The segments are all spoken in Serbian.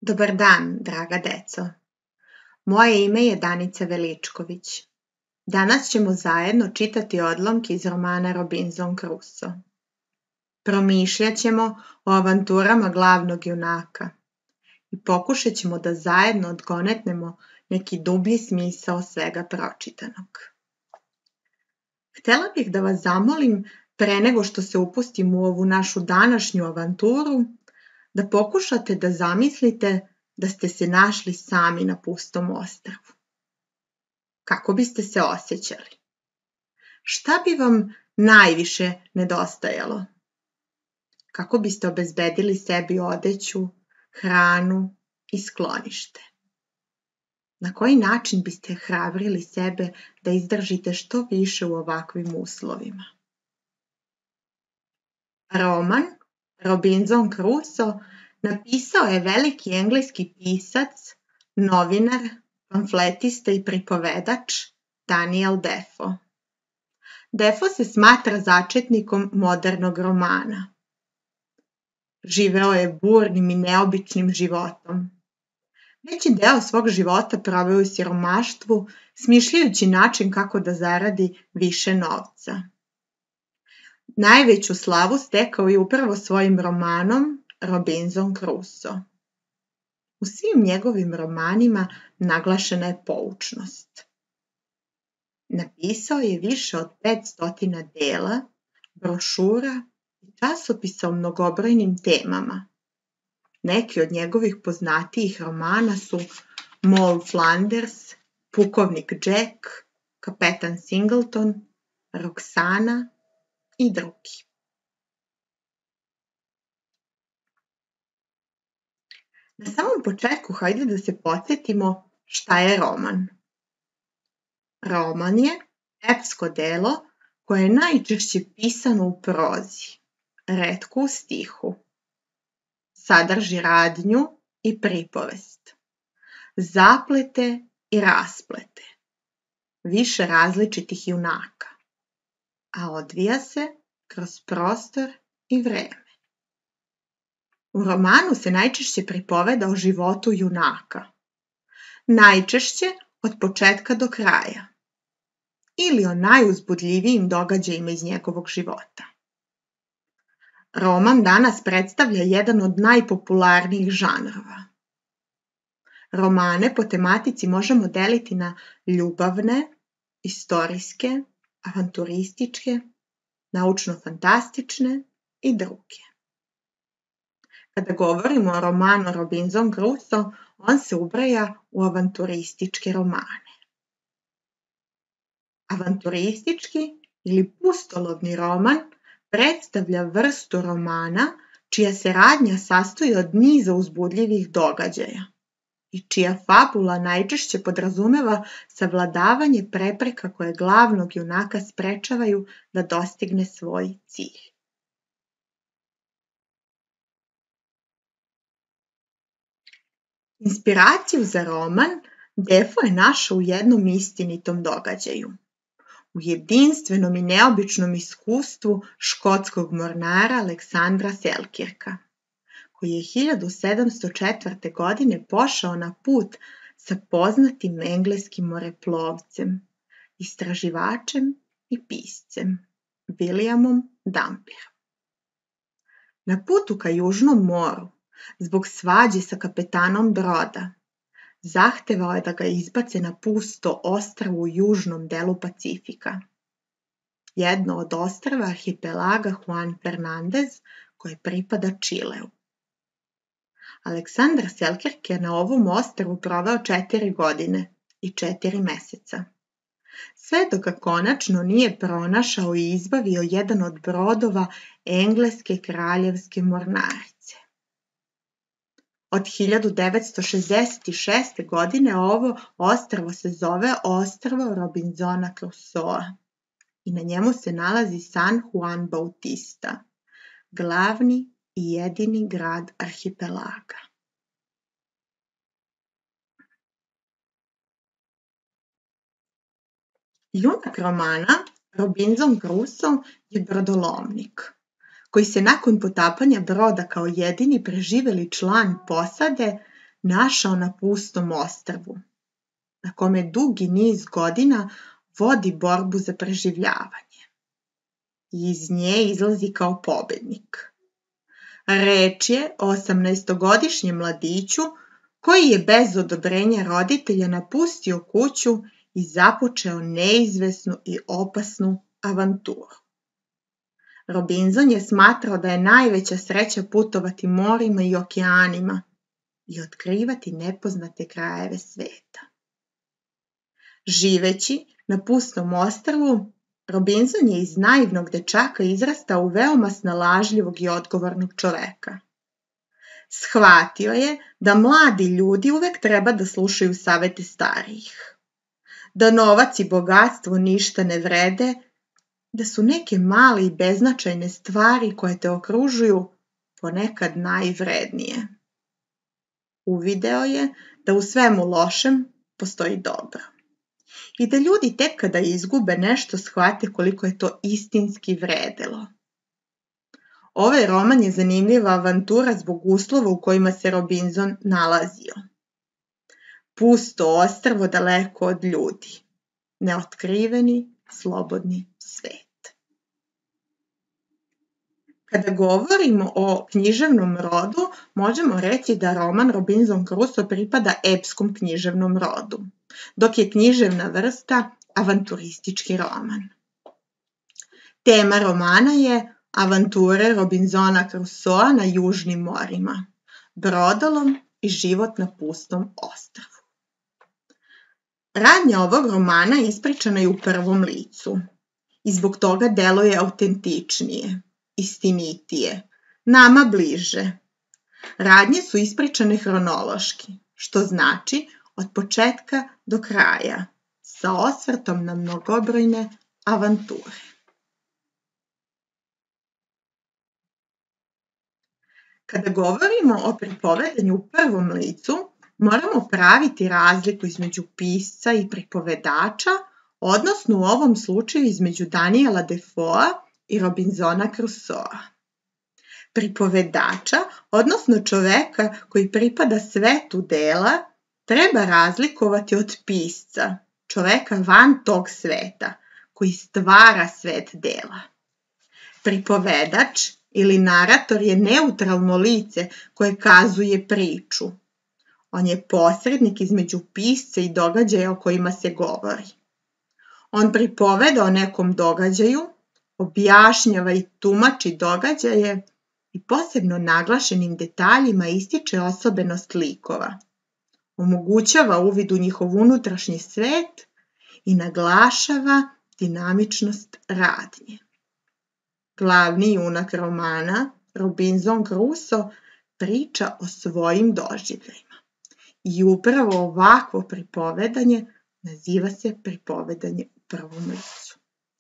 Dobar dan, draga deco. Moje ime je Danica Veličković. Danas ćemo zajedno čitati odlomke iz romana Robinson Crusoe. Promišljat ćemo o avanturama glavnog junaka i pokušat ćemo da zajedno odgonetnemo neki dublji smisao svega pročitanog. Htela bih da vas zamolim, pre nego što se upustimo u ovu našu današnju avanturu, da pokušate da zamislite da ste se našli sami na pustom ostrvu. Kako biste se osjećali? Šta bi vam najviše nedostajalo? Kako biste obezbedili sebi odeću, hranu i sklonište? Na koji način biste hrabrili sebe da izdržite što više u ovakvim uslovima? Roman Robinson Crusoe napisao je veliki engleski pisac, novinar, pamfletista i pripovedač Daniel Defoe. Defoe se smatra začetnikom modernog romana. Živeo je burnim i neobičnim životom. Veći deo svog života proveo u siromaštvu, smišljajući način kako da zaradi više novca. Najveću slavu stekao je upravo svojim romanom Robinson Crusoe. U svim njegovim romanima naglašena je poučnost. Napisao je više od 500 dela, brošura i časopisa o mnogobrojnim temama. Neki od njegovih poznatijih romana su Moll Flanders, Pukovnik Jack, Kapetan Singleton, Roxana i drugi. Na samom početku hajde da se podsjetimo šta je roman. Roman je epsko delo koje je najčešće pisano u prozi, retko u stihu. Sadrži radnju i pripovest, zaplete i rasplete, više različitih junaka, a odvija se kroz prostor i vreme. U romanu se najčešće pripoveda o životu junaka, najčešće od početka do kraja, ili o najuzbudljivijim događajima iz njegovog života. Roman danas predstavlja jedan od najpopularnijih žanrova. Romane po tematici možemo deliti na ljubavne, istorijske, avanturističke, naučno-fantastične i druge. Kada govorimo o romanu Robinson Crusoe, on se ubraja u avanturističke romane. Avanturistički ili pustolovni roman predstavlja vrstu romana čija se radnja sastoji od niza uzbudljivih događaja i čija fabula najčešće podrazumeva savladavanje prepreka koje glavnog junaka sprečavaju da dostigne svoj cilj. Inspiraciju za roman Defoe je našao u jednom istinitom događaju. U jedinstvenom i neobičnom iskustvu škotskog mornara Aleksandra Selkirka, koji je 1704. godine pošao na put sa poznatim engleskim moreplovcem, istraživačem i piscem, Williamom Dampirom. Na putu ka Južnom moru, zbog svađe sa kapetanom broda, zahtevao je da ga izbace na pusto ostrvo u južnom delu Pacifika, jedno od ostrva arhipelaga Juan Fernandez koje pripada Čileu. Aleksandar Selkirk je na ovom ostrvu proveo 4 godine i 4 meseca, sve dok ga konačno nije pronašao i izbavio jedan od brodova engleske kraljevske mornarice. Od 1966. godine ovo ostrvo se zove ostrvo Robinsona Crusoea i na njemu se nalazi San Juan Bautista, glavni i jedini grad arhipelaga. Junak romana Robinson Crusoe je brodolomnik, koji se nakon potapanja broda kao jedini preživeli član posade našao na pustom ostrvu, na kome dugi niz godina vodi borbu za preživljavanje i iz nje izlazi kao pobednik. Reč je o 18-godišnjem mladiću koji je bez odobrenja roditelja napustio kuću i započeo neizvesnu i opasnu avanturu. Robinson je smatrao da je najveća sreća putovati morima i okeanima i otkrivati nepoznate krajeve sveta. Živeći na pustom ostrvu, Robinson je iz naivnog dečaka izrastao u veoma snalažljivog i odgovornog čoveka. Shvatio je da mladi ljudi uvek treba da slušaju savete starijih, da novac i bogatstvo ništa ne vrede, da su neke male i beznačajne stvari koje te okružuju ponekad najvrednije. Uvideo je da u svemu lošem postoji dobro i da ljudi tek kada izgube nešto shvate koliko je to istinski vredelo. Ovaj roman je zanimljiva avantura zbog uslova u kojima se Robinson nalazio. Pusto ostrvo daleko od ljudi, neotkriveni, slobodni svet. Kada govorimo o književnom rodu, možemo reći da roman Robinson Crusoe pripada epskom književnom rodu, dok je književna vrsta avanturistički roman. Tema romana je avanture Robinsona Crusoea na južnim morima, brodolom i život na pustom ostrvu. Radnja ovog romana ispričana je u prvom licu i zbog toga deluje autentičnije, istinitije, nama bliže. Radnje su ispričane hronološki, što znači od početka do kraja, sa osvrtom na mnogobrojne avanture. Kada govorimo o pripovedanju u prvom licu, moramo praviti razliku između pisca i pripovedača, odnosno u ovom slučaju između Daniela Defoea i Robinsona Crusoea. Pripovedača, odnosno čoveka koji pripada svetu dela, treba razlikovati od pisca, čoveka van tog sveta, koji stvara svet dela. Pripovedač ili narator je neutralno lice koje kazuje priču. On je posrednik između pisca i događaja o kojima se govori. On pripoveda o nekom događaju, objašnjava i tumači događaje i posebno naglašenim detaljima ističe osobenost likova. Omogućava uvid u njihov unutrašnji svet i naglašava dinamičnost radnje. Glavni junak romana, Robinson Crusoe, priča o svojim doživljajima. I upravo ovakvo pripovedanje naziva se pripovedanje u prvom licu.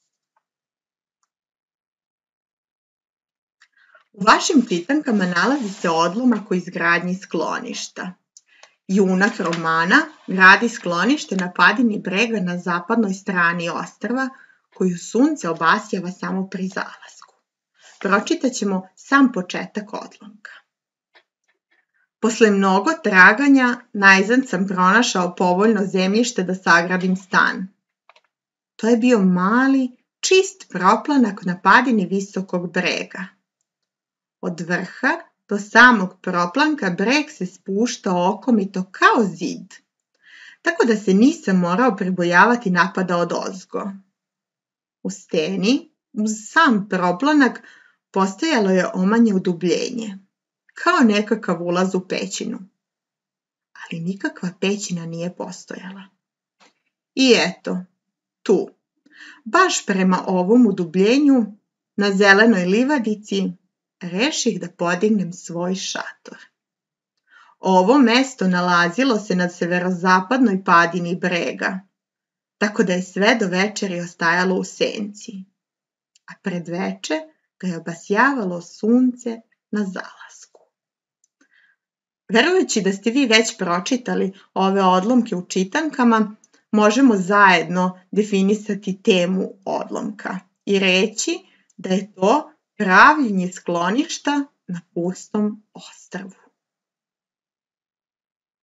U vašim čitankama nalazi se odlomak o izgradnji skloništa. Junak romana gradi sklonište na padini brega na zapadnoj strani ostrva, koju sunce obasjava samo pri zalasku. Pročitaćemo sam početak odlomka. Posle mnogo traganja, najzad sam pronašao povoljno zemljište da sagradim stan. To je bio mali, čist proplanak na padini visokog brega. Od vrha do samog proplanka breg se spuštao okomito kao zid, tako da se nisam morao pribojavati napada odozgo. U steni, uz sam proplanak, postojalo je omanje udubljenje, kao nekakav ulaz u pećinu. Ali nikakva pećina nije postojala. I eto, tu, baš prema ovom udubljenju, na zelenoj livadici, reših da podignem svoj šator. Ovo mesto nalazilo se na severozapadnoj padini brega, tako da je sve do večeri ostajalo u senci, a pred veče ga je obasjavalo sunce na zalasku. Verujući da ste vi već pročitali ove odlomke u čitankama, možemo zajedno definisati temu odlomka i reći da je to pravljenje skloništa na pustom ostrvu.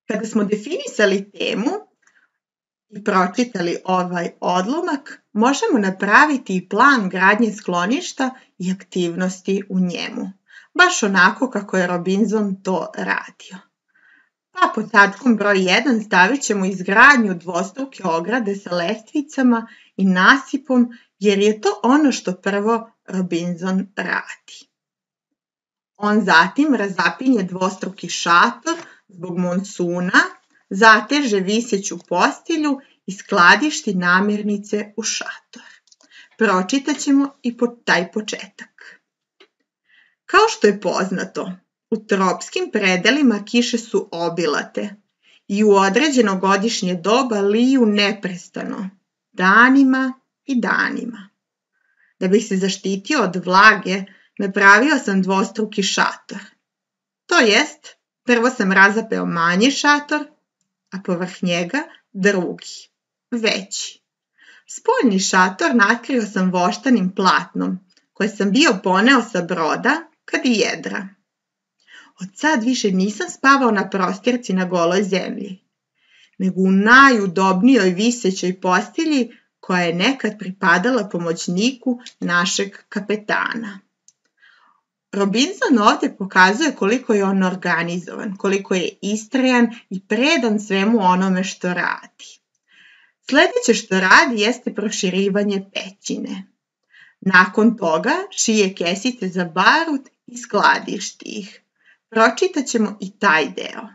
Kada smo definisali temu i pročitali ovaj odlomak, možemo napraviti i plan gradnje skloništa i aktivnosti u njemu, baš onako kako je Robinson to radio. Pa pod tačkom broj 1 stavit ćemo izgradnju dvostruke ograde sa lestvicama i nasipom, jer je to ono što prvo Robinson radi. On zatim razapinje dvostruki šator zbog monsuna, zateže viseću postelju i skladišti namirnice u šator. Pročitat ćemo i taj početak. Kao što je poznato, u tropskim predelima kiše su obilate i u određeno godišnje doba liju neprestano, danima i danima. Da bih se zaštitio od vlage, napravio sam dvostruki šator. To jest, prvo sam razapeo manji šator, a povrh njega drugi, veći. Spoljni šator nakrio sam voštanim platnom, koje sam bio poneo sa broda kad i jedra. Od sad više nisam spavao na prostirci na goloj zemlji, nego u najudobnijoj visećoj postelji koja je nekad pripadala pomoćniku našeg kapetana. Robinson ovdje pokazuje koliko je on organizovan, koliko je istrajan i predan svemu onome što radi. Sljedeće što radi jeste proširivanje pećine. Nakon toga šije kesice za barut i skladišti ih. Pročitat ćemo i taj deo.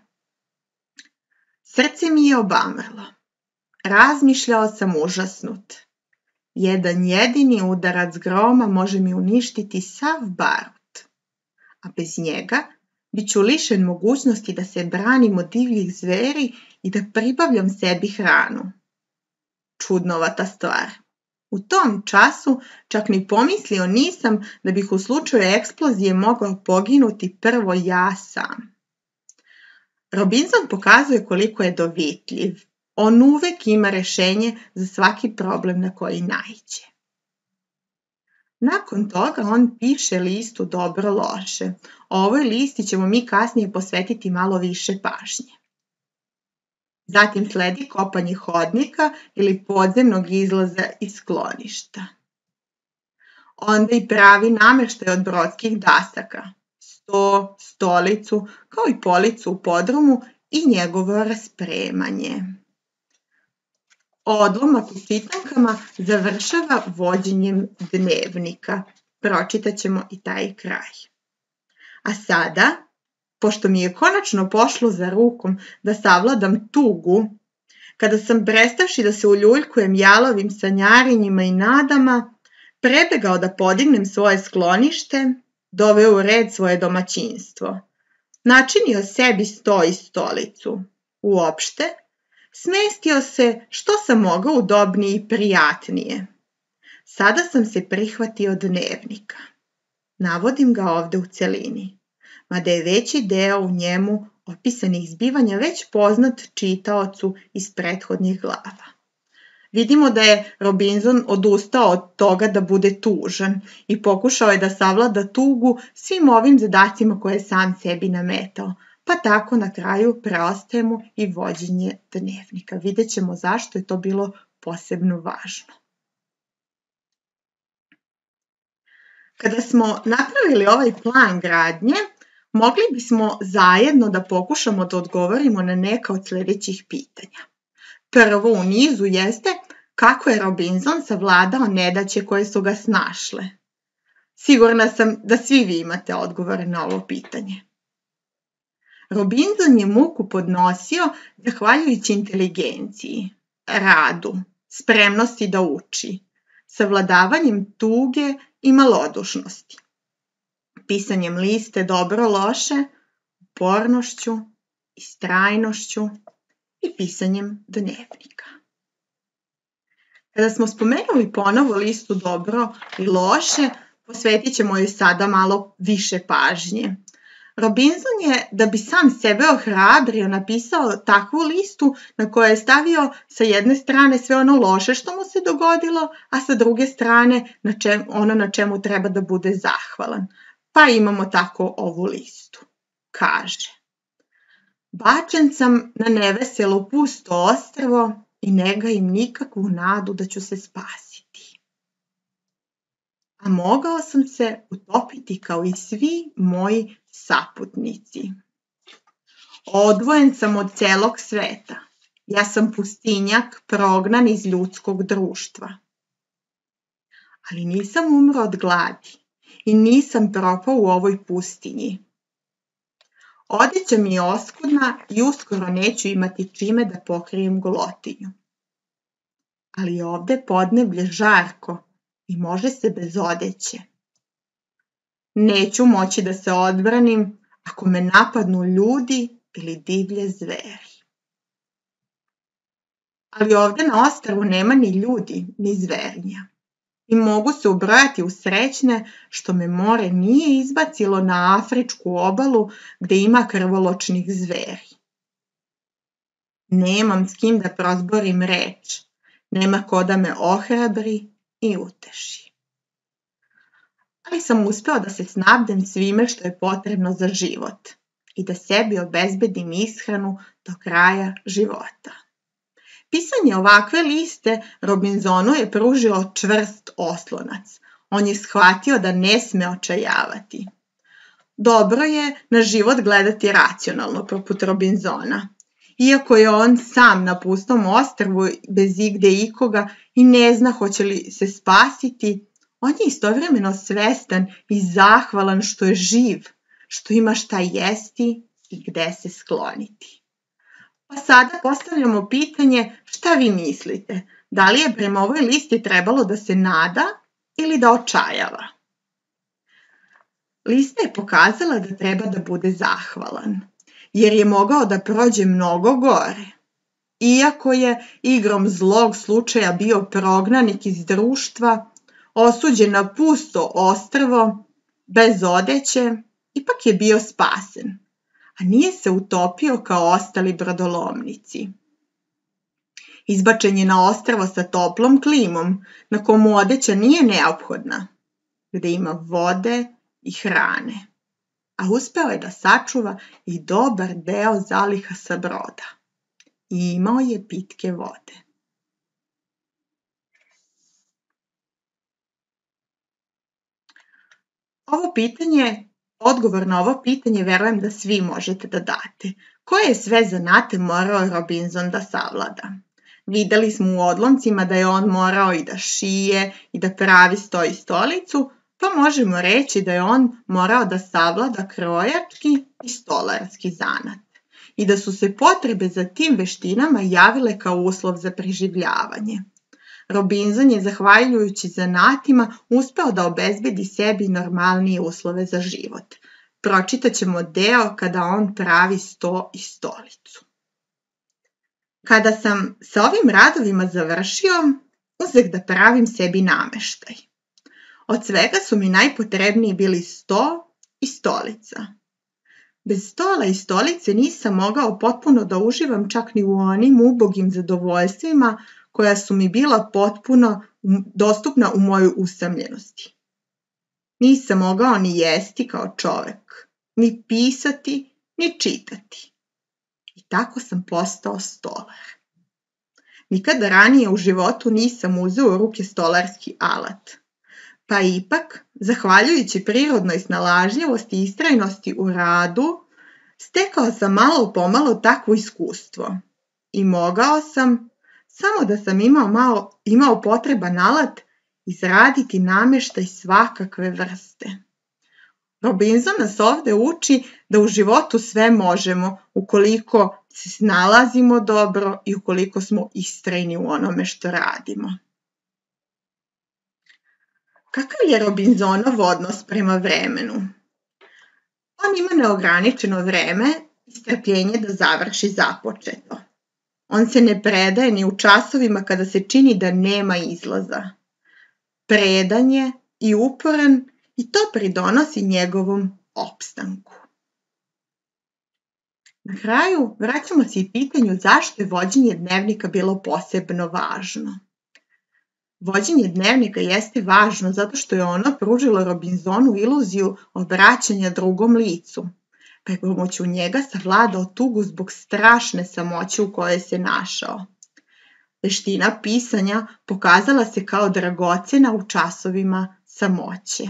Srce mi je obamrlo. Razmišljao sam užasnut. Jedan jedini udarac groma može mi uništiti sav barut, a bez njega bit ću lišen mogućnosti da se branim od divljih zveri i da pribavljam sebi hranu. Čudnovata stvar. U tom času čak ni pomislio nisam da bih u slučaju eksplozije mogao poginuti prvo ja sam. Robinson pokazuje koliko je dovitljiv. On uvek ima rešenje za svaki problem na koji naiđe. Nakon toga on piše listu dobro loše. Ovoj listi ćemo mi kasnije posvetiti malo više pažnje. Zatim sledi kopanje hodnika ili podzemnog izlaza iz skloništa. Onda i pravi nameštaj od brodskih dasaka, sto, stolicu, kao i policu u podrumu i njegovo raspremanje. Odlomak u čitankama završava vođenjem dnevnika. Pročitat ćemo i taj kraj. A sada, pošto mi je konačno pošlo za rukom da savladam tugu, kada sam prestavši da se uljuljkujem jalovim sanjarenjima i nadama, prebegao da podignem svoje sklonište, doveo u red svoje domaćinstvo, načinio sebi sto i stolicu. Uopšte, smestio se što sam mogao udobnije i prijatnije. Sada sam se prihvatio dnevnika. Navodim ga ovde u celini, mada je veći deo u njemu opisanih zbivanja već poznat čitaocu iz prethodnih glava. Vidimo da je Robinson odustao od toga da bude tužan i pokušao je da savlada tugu svim ovim zadacima koje je sam sebi nametao, pa tako na kraju preostaje mu i vođenje dnevnika. Vidjet ćemo zašto je to bilo posebno važno. Kada smo napravili ovaj plan gradnje, mogli bismo zajedno da pokušamo da odgovorimo na neka od sljedećih pitanja. Prvo u nizu jeste kako je Robinson savladao nedaće koje su ga snašle. Sigurna sam da svi vi imate odgovore na ovo pitanje. Robinson je muku podnosio zahvaljujući inteligenciji, radu, spremnosti da uči, savladavanjem tuge i malodušnosti, pisanjem liste dobro loše, upornošću, istrajnošću i pisanjem dnevnika. Kada smo spomenuli ponovo listu dobro i loše, posvetit ćemo joj sada malo više pažnje. Robinson je, da bi sam sebe ohrabrio, napisao takvu listu na kojoj je stavio sa jedne strane sve ono loše što mu se dogodilo, a sa druge strane ono na čemu treba da bude zahvalan. Pa imamo tako ovu listu. Kaže: Bačen sam na neveselo pusto ostrvo i ne gajim nikakvu nadu da ću se spasiti. A mogao sam se utopiti kao i svi moji saputnici. Odvojen sam od celog sveta. Ja sam pustinjak prognan iz ljudskog društva. Ali nisam umro od gladi i nisam propao u ovoj pustinji. Odeća mi je oskudna i uskoro neću imati čime da pokrijem golotinju. Ali ovde podneblje žarko i može se bez odeće. Neću moći da se odbranim ako me napadnu ljudi ili divlje zveri. Ali ovde na ostrvu nema ni ljudi, ni zverinja. I mogu se ubrojati u srećne što me more nije izbacilo na afričku obalu gde ima krvoločnih zveri. Nemam s kim da prozborim reč, nema ko da me ohrabri i uteši. Ali sam uspeo da se snabdem svime što je potrebno za život i da sebi obezbedim ishranu do kraja života. Pisanje ovakve liste Robinsonu je pružio čvrst oslonac. On je shvatio da ne sme očajavati. Dobro je na život gledati racionalno, poput Robinsona. Iako je on sam na pustom ostrvu bez igde ikoga i ne zna hoće li se spasiti, on je istovremeno svestan i zahvalan što je živ, što ima šta jesti i gde se skloniti. Pa sada postavljamo pitanje šta vi mislite, da li je prema ovoj listi trebalo da se nada ili da očajava? Lista je pokazala da treba da bude zahvalan, jer je mogao da prođe mnogo gore. Iako je igrom zlog slučaja bio prognanik iz društva, osuđen na pusto ostrvo, bez odeće, ipak je bio spasen, a nije se utopio kao ostali brodolomnici. Izbačen je na ostrvo sa toplom klimom, na komu odeća nije neophodna, gde ima vode i hrane, a uspeo je da sačuva i dobar deo zaliha sa broda. I imao je pitke vode. Odgovor na ovo pitanje verujem da svi možete da date. Koje je sve zanate morao Robinson da savlada? Videli smo u odlomcima da je on morao i da šije i da pravi sto i stolicu, pa možemo reći da je on morao da savlada krojački i stolarski zanat i da su se potrebe za tim veštinama javile kao uslov za preživljavanje. Robinson je, zahvaljujući zanatima, uspeo da obezbedi sebi normalnije uslove za život. Pročitaćemo deo kada on pravi sto i stolicu. Kada sam sa ovim radovima završio, uzeh da pravim sebi nameštaj. Od svega su mi najpotrebniji bili sto i stolica. Bez stola i stolice nisam mogao potpuno da uživam čak ni u onim ubogim zadovoljstvima koja su mi bila potpuno dostupna u mojoj usamljenosti. Nisam mogao ni jesti kao čovek, ni pisati, ni čitati. I tako sam postao stolar. Nikada ranije u životu nisam uzeo u ruke stolarski alat. Pa ipak, zahvaljujući prirodnoj snalažljivosti i istrajnosti u radu, stekao sam malo pomalo takvo iskustvo. I mogao sam, samo da sam imao potreban alat, izraditi nameštaj svakakve vrste. Robinson nas ovde uči da u životu sve možemo ukoliko se snalazimo dobro i ukoliko smo istrajni u onome što radimo. Kakav je Robinsonov odnos prema vremenu? On ima neograničeno vreme i strpljenje da završi započeto. On se ne predaje ni u časovima kada se čini da nema izlaza. Predan je i uporan i to pridonosi njegovom opstanku. Na kraju vraćamo se i pitanju zašto je vođenje dnevnika bilo posebno važno. Vođenje dnevnika jeste važno zato što je ono pružilo Robinsonu iluziju obraćanja drugom licu. pa je pomoću njega savladao tugu zbog strašne samoće u kojoj se našao. Veština pisanja pokazala se kao dragocena u časovima samoće.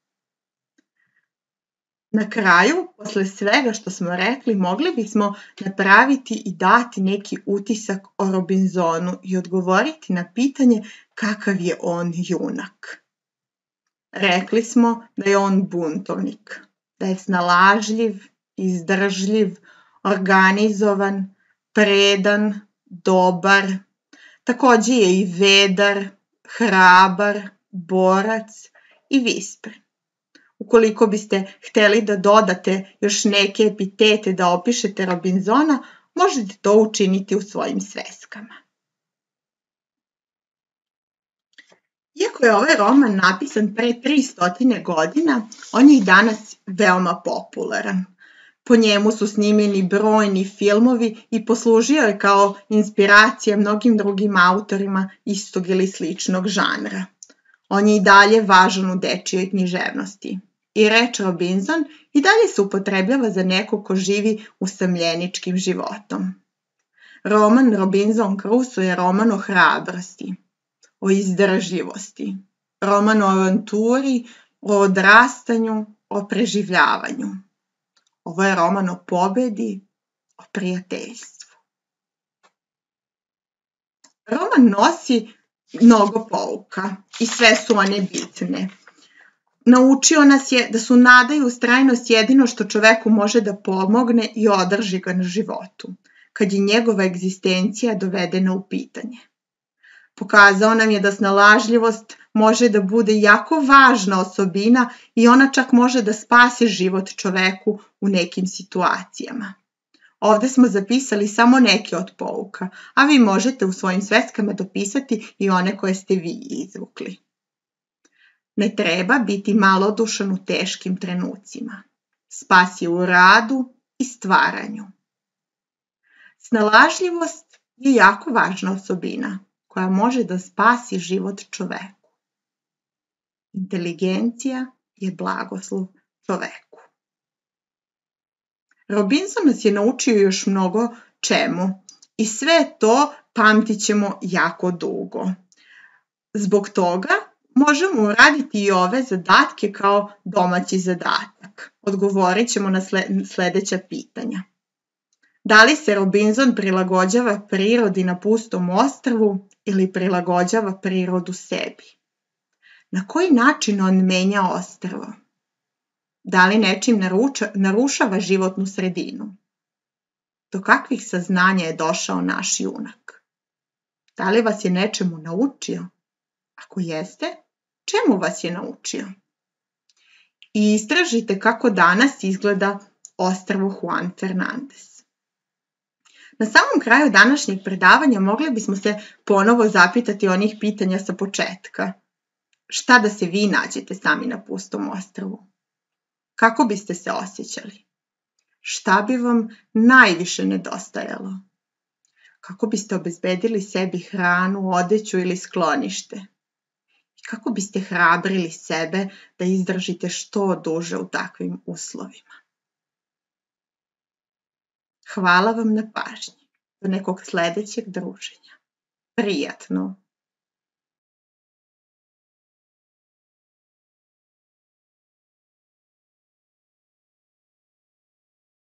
Na kraju, posle svega što smo rekli, mogli bismo napraviti i dati neki utisak o Robinsonu i odgovoriti na pitanje kakav je on junak. Rekli smo da je on buntovnik, da je snalažljiv, izdržljiv, organizovan, predan, dobar, takođe je i vedar, hrabar, borac i vispren. Ukoliko biste hteli da dodate još neke epitete da opišete Robinsona, možete to učiniti u svojim sveskama. Iako je ovaj roman napisan pre 300 godina, on je i danas veoma popularan. Po njemu su snimljeni brojni filmovi i poslužio je kao inspiracija mnogim drugim autorima istog ili sličnog žanra. On je i dalje važan u dečijoj književnosti. I reč Robinson i dalje se upotrebljava za neko ko živi usamljeničkim životom. Roman Robinson Crusoe je roman o hrabrosti, o izdržljivosti, roman o avanturi, o odrastanju, o preživljavanju. Ovo je roman o pobedi, o prijateljstvu. Roman nosi mnogo pouka i sve su one bitne. Naučio nas je da su nada i ustrajnost jedino što čoveku može da pomogne i održi ga na životu, kad je njegova egzistencija dovedena u pitanje. Pokazao nam je da snalažljivost može da bude jako važna osobina i ona čak može da spasi život čoveku u nekim situacijama. Ovde smo zapisali samo neke od pouka, a vi možete u svojim sveskama dopisati i one koje ste vi izvukli. Ne treba biti malodušan u teškim trenucima. Spas je u radu i stvaranju. Snalažljivost je jako važna osobina koja može da spasi život čoveku. Inteligencija je blagoslov čoveku. Robinson nas je naučio još mnogo čemu i sve to pamtit ćemo jako dugo. Zbog toga možemo uraditi i ove zadatke kao domaći zadatak. Odgovorit ćemo na sledeća pitanja. Da li se Robinson prilagođava prirodi na pustom ostrvu ili prilagođava prirodu sebi? Na koji način on menja ostrvo? Da li nečim narušava životnu sredinu? Do kakvih saznanja je došao naš junak? Da li vas je nečemu naučio? Ako jeste, čemu vas je naučio? I istražite kako danas izgleda ostrvo Juan Fernandez. Na samom kraju današnjeg predavanja mogli bismo se ponovo zapitati onih pitanja sa početka. Šta da se vi nađete sami na pustom ostrvu? Kako biste se osjećali? Šta bi vam najviše nedostajalo? Kako biste obezbedili sebi hranu, odeću ili sklonište? I kako biste hrabrili sebe da izdržite što duže u takvim uslovima? Hvala vam na pažnji. Do nekog sledećeg druženja. Prijatno!